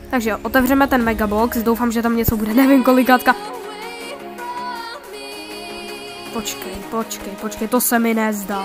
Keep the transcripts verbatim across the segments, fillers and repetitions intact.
Takže jo, otevřeme ten megabox, doufám, že tam něco bude, nevím kolikátka. Počkej, počkej, počkej, to se mi nezdá.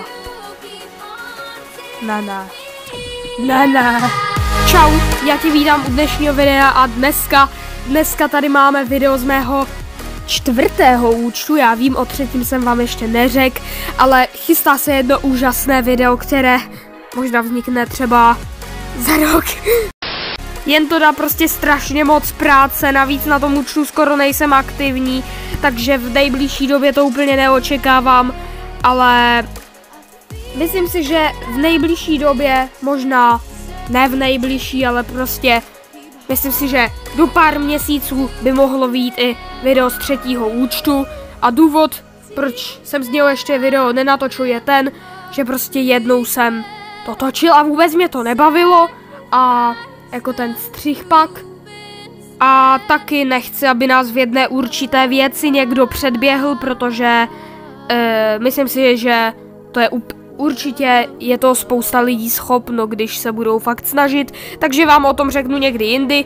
Ne, ne. Ne, ne. Čau, já tě vítám u dnešního videa a dneska, dneska tady máme video z mého čtvrtého účtu. Já vím, o třetím jsem vám ještě neřekl, ale chystá se jedno úžasné video, které možná vznikne třeba za rok. Jen to dá prostě strašně moc práce, navíc na tom účtu skoro nejsem aktivní, takže v nejbližší době to úplně neočekávám, ale myslím si, že v nejbližší době, možná ne v nejbližší, ale prostě myslím si, že do pár měsíců by mohlo vyjít i video z třetího účtu a důvod, proč jsem z něho ještě video nenatočil, je ten, že prostě jednou jsem to točil a vůbec mě to nebavilo a jako ten střih pak. A taky nechci, aby nás v jedné určité věci někdo předběhl, protože e, myslím si, že to je up, určitě je to spousta lidí schopno, když se budou fakt snažit, takže vám o tom řeknu někdy jindy.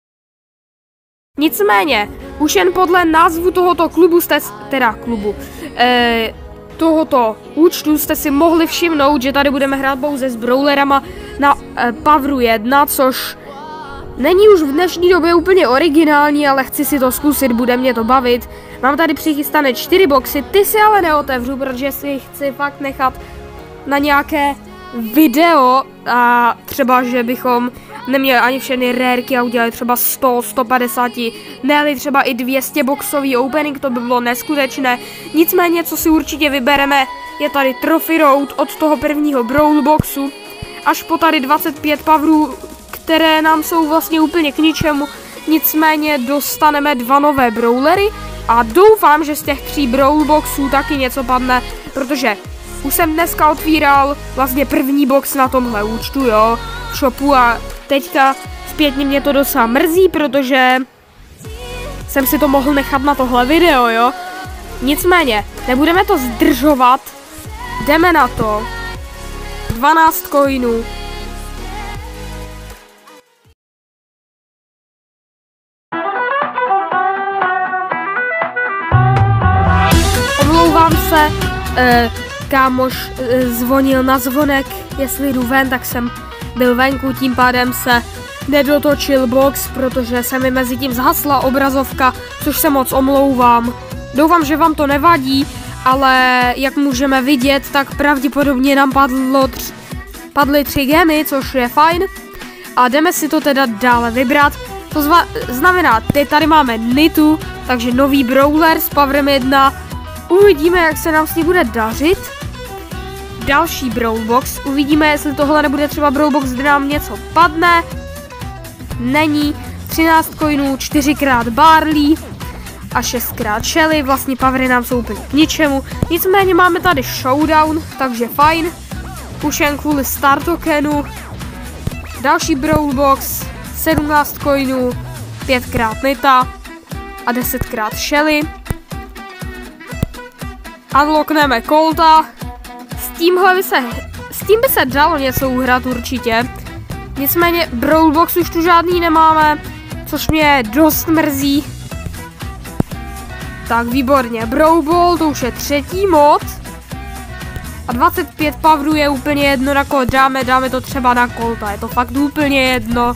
Nicméně, už jen podle názvu tohoto klubu jste, teda klubu, e, tohoto účtu jste si mohli všimnout, že tady budeme hrát pouze s brawlerama na e, Poweru jedna, což není už v dnešní době úplně originální, ale chci si to zkusit, bude mě to bavit. Mám tady přichystané čtyři boxy, ty si ale neotevřu, protože si chci fakt nechat na nějaké video a třeba, že bychom neměli ani všechny rarky a udělali třeba sto, sto padesát, ne-li třeba i dvě stě boxový opening, to by bylo neskutečné. Nicméně, co si určitě vybereme, je tady Trophy Road od toho prvního Brawl boxu až po tady dvacet pět powerů, které nám jsou vlastně úplně k ničemu. Nicméně dostaneme dva nové brawlery a doufám, že z těch tří Brawl boxů taky něco padne, protože už jsem dneska otvíral vlastně první box na tomhle účtu, jo, v shopu a teďka zpětně mě to docela mrzí, protože jsem si to mohl nechat na tohle video, jo. Nicméně, nebudeme to zdržovat, jdeme na to. dvanáct coinů. Omlouvám se, eh, kámoš eh, zvonil na zvonek, jestli jdu ven, tak jsem byl venku, tím pádem se nedotočil box, protože se mi mezi tím zhasla obrazovka, což se moc omlouvám. Doufám, že vám to nevadí, ale jak můžeme vidět, tak pravděpodobně nám padlo tři, padly tři gemy, což je fajn. A jdeme si to teda dále vybrat. To zva, znamená, teď tady máme Nitu, takže nový brawler s Powerem jedna. Uvidíme, jak se nám s ní bude dařit. Další Brawl box. Uvidíme, jestli tohle nebude třeba Brawl box, kde nám něco padne. Není. třináct coinů, čtyřikrát Barley a šestkrát Shelly. Vlastně Powery nám jsou úplně k ničemu. Nicméně máme tady Showdown, takže fajn. Už jen kvůli Star tokenu. Další Brawl box. sedmnáct coinů, pětkrát Nita a desetkrát Shelly. Unlockneme Colta. S tímhle by se, s tím by se dalo něco uhrát určitě. Nicméně Brawl box už tu žádný nemáme, což mě dost mrzí. Tak výborně, Brawl Ball, to už je třetí mod. A dvacet pět powerů je úplně jedno, na koho dáme, dáme to třeba na Colta, je to fakt úplně jedno.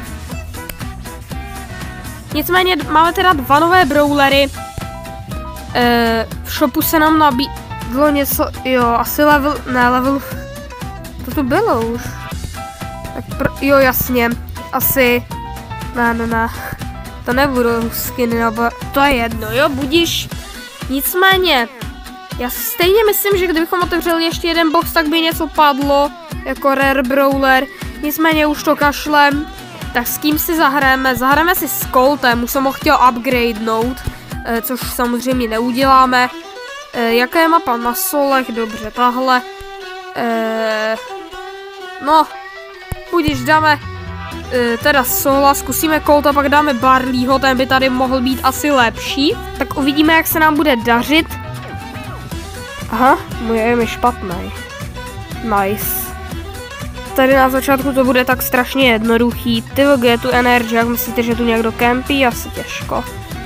Nicméně máme teda dva nové brawlery. E, v shopu se nám nabídlo něco, jo, asi level, ne level, to to bylo už. Tak pro, jo, jasně, asi, ne, ne, ne, to nebudou skiny, nebo, to je jedno, jo, budíš. Nicméně, já stejně myslím, že kdybychom otevřeli ještě jeden box, tak by něco padlo, jako rare brawler, nicméně už to kašlem. Tak s kým si zahrajeme? Zahrajeme si s Coltem, už jsem ho chtěl upgradenout, eh, což samozřejmě neuděláme. Eh, jaká je mapa na solech? Dobře, tahle. Eh, no, budíš, dáme eh, teda sola, zkusíme Colta, pak dáme Barleyho, ten by tady mohl být asi lepší. Tak uvidíme, jak se nám bude dařit. Aha, můj aim je špatný. Nice. tady na začátku to bude tak strašně jednoduchý. Ty je tu energy, jak myslíte, že tu někdo kempí? Asi těžko.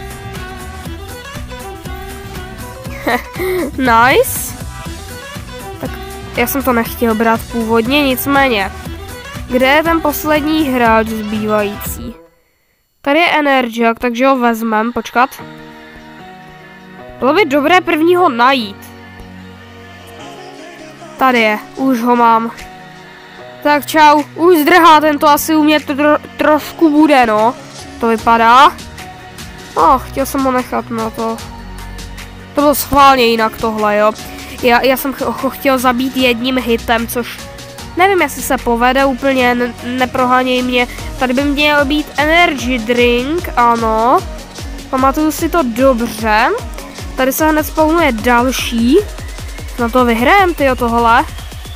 Nice. Tak já jsem to nechtěl brát původně, nicméně. Kde je ten poslední hráč zbývající? Tady je Energiak, takže ho vezmem, počkat. Bylo by dobré prvního najít. Tady je, už ho mám. Tak čau, už zdrhá, ten to asi u mě tro, trošku bude, no. To vypadá. No, chtěl jsem ho nechat na to. To bylo schválně jinak tohle, jo. Já, já jsem ho chtěl zabít jedním hitem, což nevím, jestli se povede úplně, ne, neproháněj mě. Tady by měl být energy drink, ano. Pamatuju si to dobře. Tady se hned spawnuje další. Na to vyhrajem, tyjo, tohle.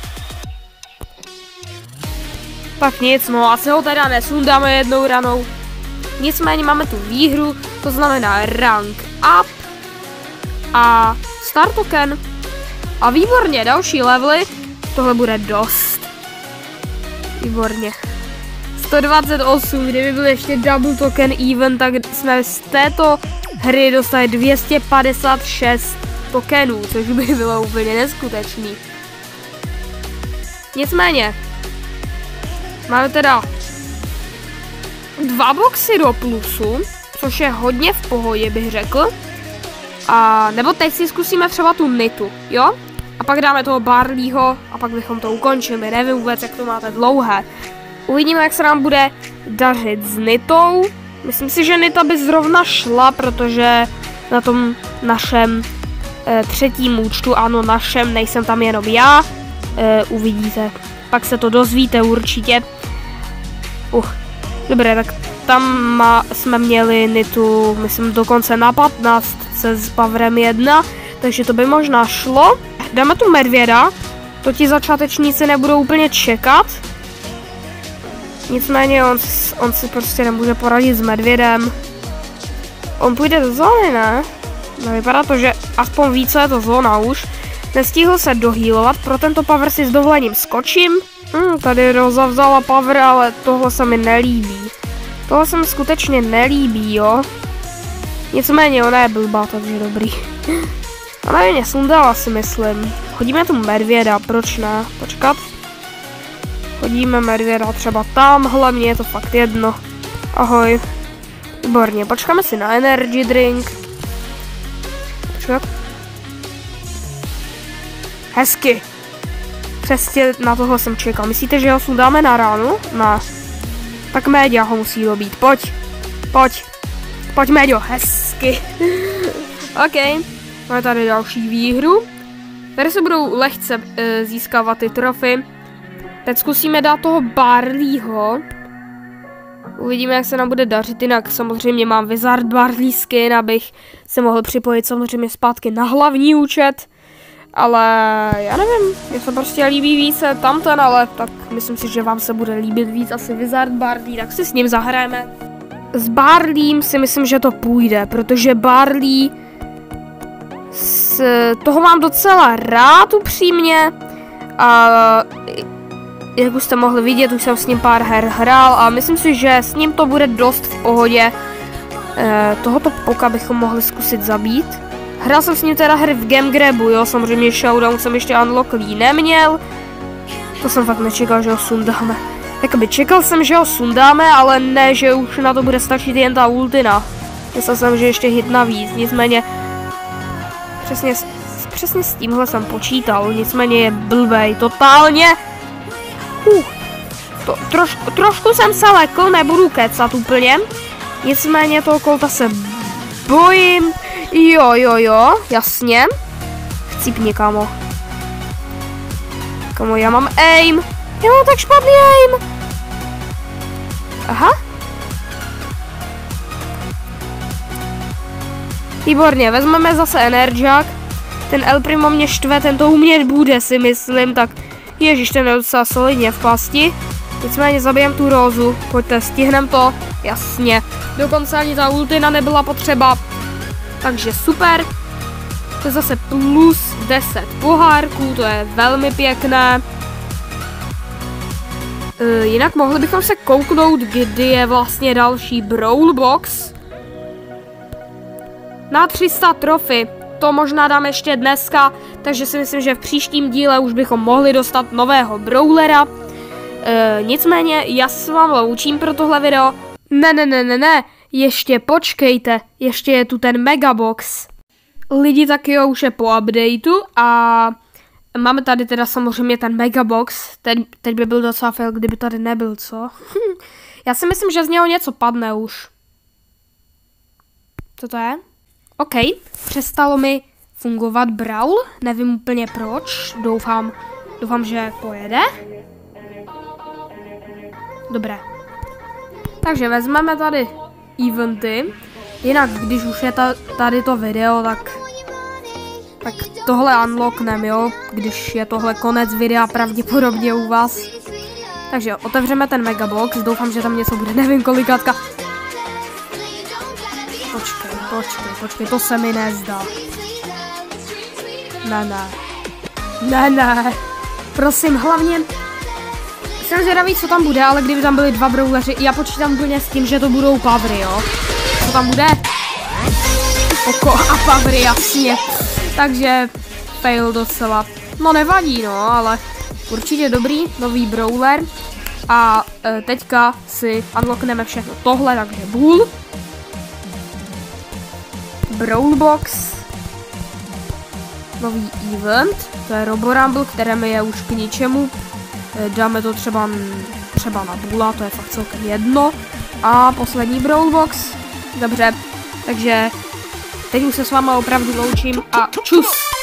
Tak nic, no, asi ho teda nesundáme jednou ranou. Nicméně máme tu výhru, to znamená rank up a start token. A výborně, další levely, tohle bude dost. Výborně. sto dvacet osm, kdyby byl ještě double token event, tak jsme z této hry dostali dvě stě padesát šest tokenů, což by bylo úplně neskutečný. Nicméně, máme teda dva boxy do plusu, což je hodně v pohodě, bych řekl. A nebo teď si zkusíme třeba tu Nitu, jo? A pak dáme toho Barleyho a pak bychom to ukončili. Nevím vůbec, jak to máte dlouhé. Uvidíme, jak se nám bude dařit s Nitou. Myslím si, že Nita by zrovna šla, protože na tom našem e, třetím účtu, ano našem, nejsem tam jenom já, e, uvidíte. Pak se to dozvíte určitě. Uh, dobré, tak tam má, jsme měli Nitu, myslím, dokonce na patnáct se s powerem jedna, takže to by možná šlo. Dáme tu medvěda, to ti začátečníci nebudou úplně čekat. Nicméně on, on si prostě nemůže poradit s medvědem. On půjde do zóny, ne? No, vypadá to, že aspoň ví, co je to zóna už. Nestihl se dohýlovat, pro tento power si s dovolením skočím. Hmm, tady Roza vzala power, ale tohle se mi nelíbí. Tohle se mi skutečně nelíbí, jo. Nicméně ona je blbá, takže dobrý. Ona je mě sundala, si myslím. Chodíme tu medvěda, proč ne? Počkat. Chodíme medvěda třeba tamhle, mně je to fakt jedno. Ahoj. Výborně, počkáme si na energy drink. Počkat. Hezky. Přesně na tohle jsem čekal. Myslíte, že ho sundáme na ránu? Ne. Tak Média ho musí dobít. Pojď. Pojď. Pojď, Médio. Hezky. OK. Máme tady další výhru. Tady se budou lehce e, získávat ty trofy. Teď zkusíme dát toho Barleyho. Uvidíme, jak se nám bude dařit. Jinak samozřejmě mám Wizard Barley skin, abych se mohl připojit samozřejmě zpátky na hlavní účet. Ale já nevím, mně se prostě líbí více tamten, ale tak myslím si, že vám se bude líbit víc asi Wizard Barley, tak si s ním zahrajeme. S Barleym si myslím, že to půjde, protože Barley z toho mám docela rád upřímně. A jak už jste mohli vidět, už jsem s ním pár her hrál a myslím si, že s ním to bude dost v pohodě. E, tohoto poka bychom mohli zkusit zabít. Hrál jsem s ním teda hry v Game Grabu, jo, samozřejmě Showdown jsem ještě unlocklý neměl. To jsem fakt nečekal, že ho sundáme. Jakoby čekal jsem, že ho sundáme, ale ne, že už na to bude stačit jen ta ultina. Myslel jsem, že ještě hit navíc, nicméně přesně, přesně s tímhle jsem počítal, nicméně je blbej, totálně. Uh, to, troš, trošku jsem se lekl, nebudu kecat úplně, nicméně toho kolta se bojím. Jo, jo, jo, jasně. Chcípni, kámo. Kámo, já mám aim. Já mám tak špatný aim. Aha. Výborně, vezmeme zase Energiak. Ten El Primo mě štve, ten to umět bude, si myslím, tak ježiš, ten je docela solidně v pasti. Nicméně zabijem tu Rozu, pojďte, stihnem to, jasně. Dokonce ani ta ultina nebyla potřeba. Takže super. To je zase plus deset pohárků, to je velmi pěkné. Uh, jinak mohli bychom se kouknout, kdy je vlastně další Brawl Box. Na tři sta trofy. To možná dám ještě dneska, takže si myslím, že v příštím díle už bychom mohli dostat nového brawlera. E, nicméně, já se vám loučím pro tohle video. Ne, ne, ne, ne, ne, ještě počkejte, ještě je tu ten Megabox. Lidi, tak jo, už je po updateu a máme tady teda samozřejmě ten Megabox. Teď, teď by byl docela fail, kdyby tady nebyl, co? Já si myslím, že z něho něco padne už. Co to je? OK, přestalo mi fungovat Brawl, nevím úplně proč, doufám, doufám, že pojede. Dobré. Takže vezmeme tady eventy, jinak když už je ta, tady to video, tak, tak tohle unlockneme, jo, když je tohle konec videa pravděpodobně u vás. Takže otevřeme ten Megabox, doufám, že tam něco bude, nevím kolikátka. Počkej, počkej, počkej, to se mi nezdá. Ne, ne. Ne, ne. Prosím, hlavně... Jsem zvědavý, co tam bude, ale kdyby tam byli dva brawleři, já počítám úplně s tím, že to budou pavry, jo. Co tam bude? Oko a pavry, jasně. Takže fail docela. No nevadí, no, ale určitě dobrý, nový brawler. A e, teďka si unlockneme všechno tohle, takže Bull. Brawl Box, nový event, to je Roborumble, které mi je už k ničemu, dáme to třeba, třeba na Bulla, to je fakt celkem jedno, a poslední Brawl Box, dobře, takže teď už se s váma opravdu loučím a čus!